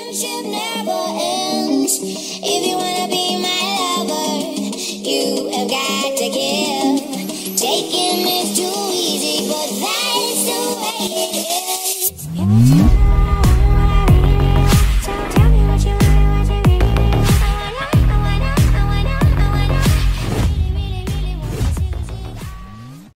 friendship never ends. If you wanna be my lover, you have got to give. Taking is too easy, but that's the way it is.